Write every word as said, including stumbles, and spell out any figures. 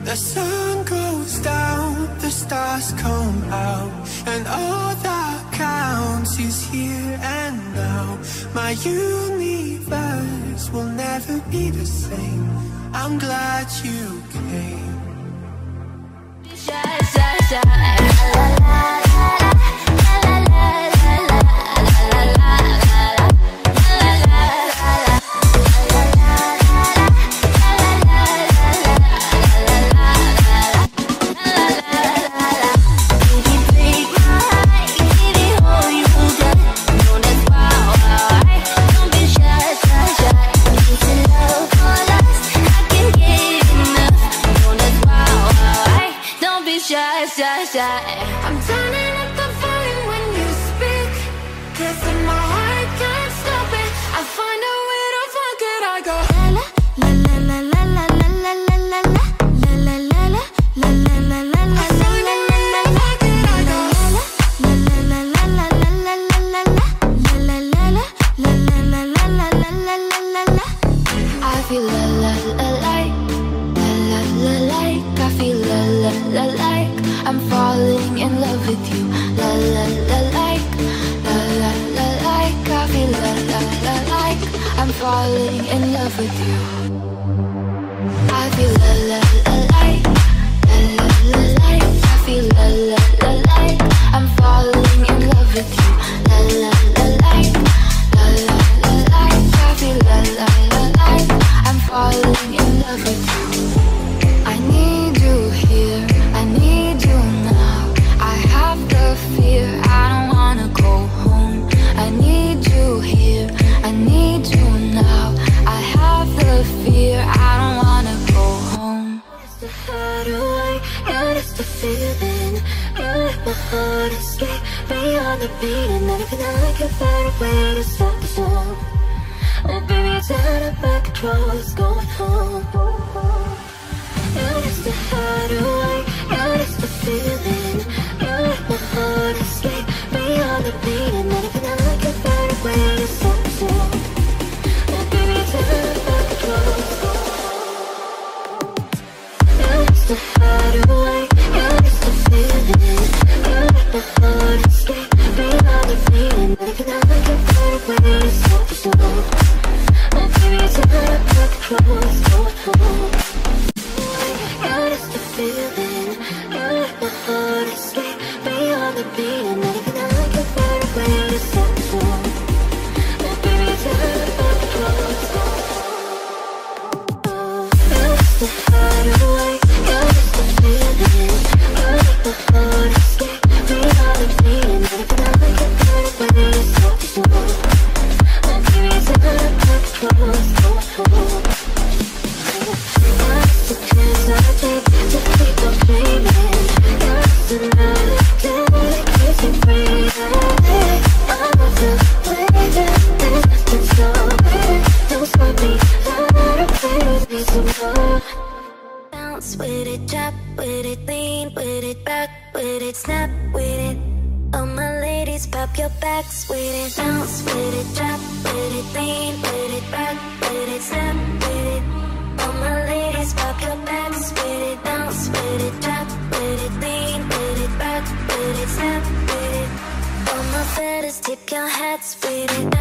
The sun goes down, the stars come out, and all that counts is here and now. My universe will never be the same. I'm glad you came. Shy, shy, shy. La, la, la. I'm turning up the volume when you speak, 'cause in my heart can't stop it. I find a way to fuck it. I go la la la la la la la la la la la la la la la la la la la. I find a way to fuck it. I go la la la la la la la la la la la la la la la la la la la. I feel la la la like, la la la like. I feel la la la like. I'm falling in love with you. La la la like, la la la like. I feel la la la like. I'm falling in love with you. I feel la la la like, la la la like. I feel la la la like. I'm falling in love with you. La la la like, la la la like. I feel la la la like. I'm falling in love with you. I need you here. I need you now. I have the fear, I don't wanna go home. I need you here, I need you now. I have the fear, I don't wanna go home. It's the hard away, yeah, it's the feeling. You let my heart escape beyond the beating. And if I can find a way to stop the song, oh baby, it's out of my control, it's going home. Yeah, it's the hard away, yeah, it's the feeling. You let my heart escape beyond the beating. And if I can find a way to stop the song, oh baby, it's out of my control. Yeah, it's the hard away, yeah, it's the feeling. You let my heart escape beyond the beating. And if I can find a way to stop the song, oh baby, it's out of my control, it's going home. Yeah, it's the feeling. You let my heart escape beyond the beating. And if I can find a way to stop the song, oh baby, it's out of my control, it's going home. Yeah, it's the hard away, yeah, it's the feeling. You let my heart escape beyond the beating. And if I can find a way to stop the song, oh baby, it's out of my control, it's going home. What's the chance I take to keep on dreaming? Just another day that keeps me free. I'm not the way that it's been so bad. Don't stop me, gotta play with me some more. Bounce with it, drop with it, lean with it, rock with it, snap with it. All my ladies, pop your backs with it. Bounce with it, drop with it, lean with it, rock with it, snap with it. All my ladies, pop your backs with it. Bounce with it, drop with it, lean with it, rock with it, snap with it. All my fellas, tip your hats with it.